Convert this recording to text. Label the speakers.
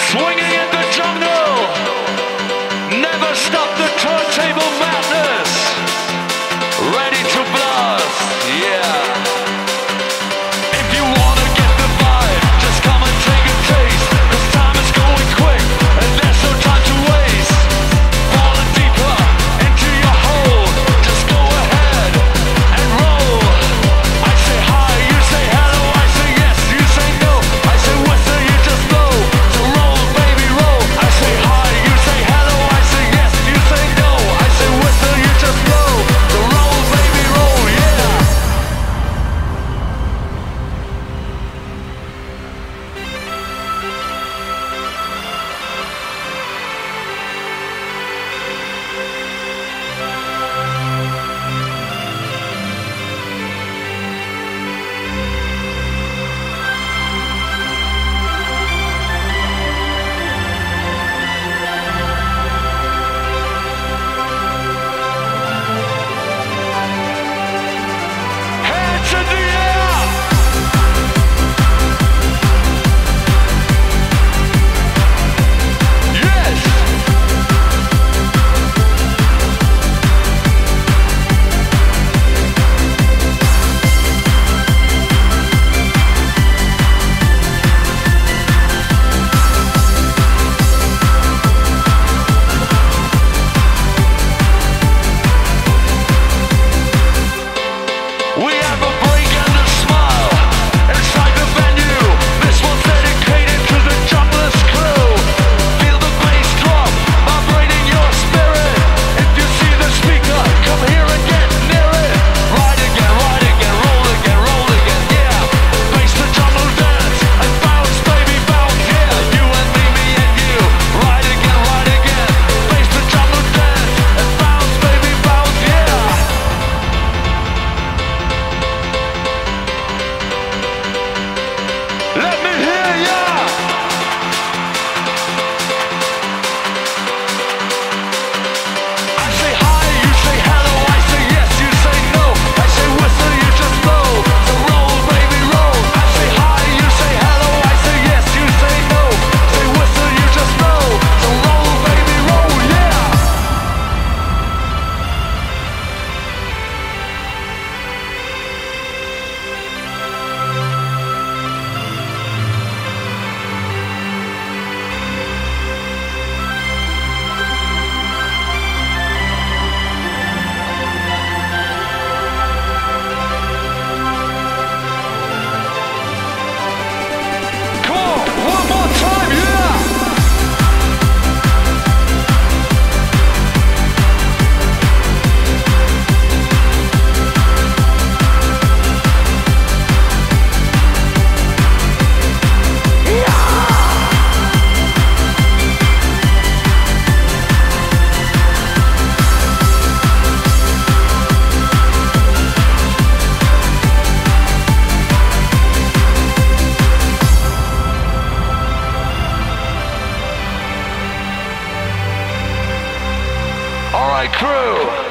Speaker 1: Swinging in the jungle. Never stop the turntable madness. Ready to blast, yeah. If you wanna get the vibe, just come and take a taste. 'Cause time is going quick and there's no time to waste. Falling deeper into your hole. Just go ahead and roll. I say hi, you say hello. I say yes, you say no. I say whistle, you just blow. So roll, baby, roll. I say hi, you say hello. I say yes, you say no. I say whistle, you just blow. So roll, baby, roll, yeah. Hands in the air. Yes. We have a break and a smile inside the venue. This one's dedicated to the jobless crew. Feel the bass drop, vibrating your spirit. If you see the speaker, come here and get near it. Ride again, roll again, yeah. Face the jungle dance and bounce, baby, bounce, yeah. You and me and you. Ride again. Face the jungle dance and bounce, baby, bounce, yeah. Let me hear ya! I say hi, you say hello. I say yes, you say no. I say whistle, you just blow. So roll, baby, roll. I say hi, you say hello. I say yes, you say no. Say whistle, you just blow. So roll, baby, roll, yeah. Come on, one more time, yeah! All right, crew.